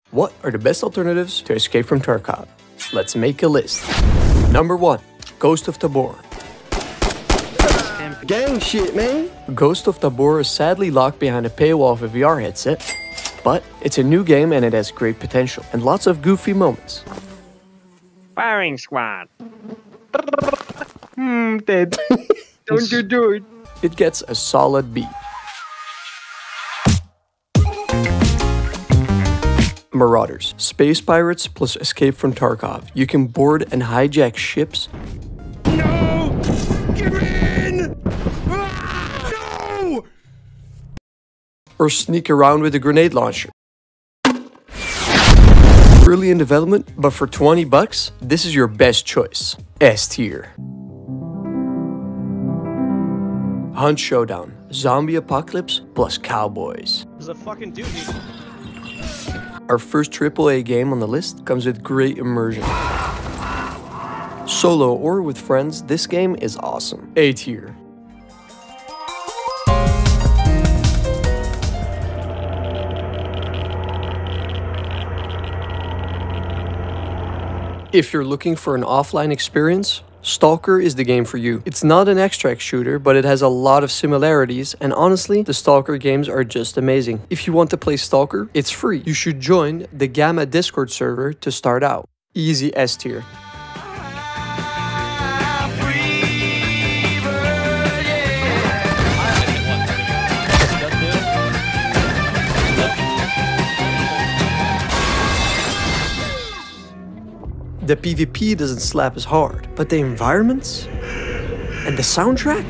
What are the best alternatives to Escape from Tarkov? Let's make a list. Number 1. Ghost of Tabor. Gang shit, man. Ghost of Tabor is sadly locked behind a paywall of a VR headset, but it's a new game and it has great potential and lots of goofy moments. Firing squad. Dead. Don't you do it. It gets a solid B. Marauders. Space pirates plus Escape from Tarkov. You can board and hijack ships. No! Give in! No! Or sneak around with a grenade launcher. Early in development, but for 20 bucks, this is your best choice. S tier. Hunt Showdown. Zombie apocalypse plus cowboys. There's a fucking dude here. Our first AAA game on the list comes with great immersion. Solo or with friends, this game is awesome. A tier. If you're looking for an offline experience, Stalker is the game for you. It's not an extract shooter, but it has a lot of similarities, and honestly, the Stalker games are just amazing. If you want to play Stalker, it's free. You should join the Gamma Discord server to start out. Easy S tier. The PvP doesn't slap as hard, but the environments and the soundtrack?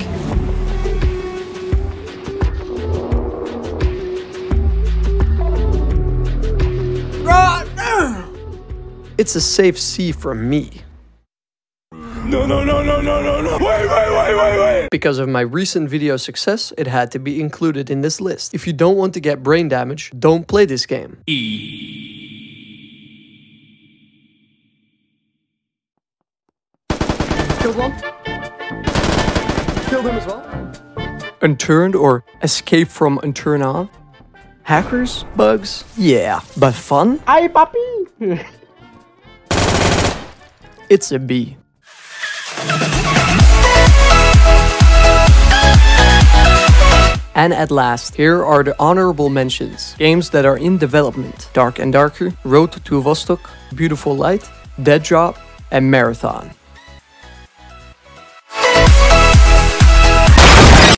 It's a safe C from me. No. Wait. Because of my recent video success, it had to be included in this list. If you don't want to get brain damage, don't play this game. Killed one. Killed him as well. Unturned or Escape from Unturned? Hackers? Bugs? Yeah, but fun? Ay, papi! It's a B. And at last, here are the honorable mentions. Games that are in development. Dark and Darker, Road to Vostok, Beautiful Light, Dead Drop, and Marathon.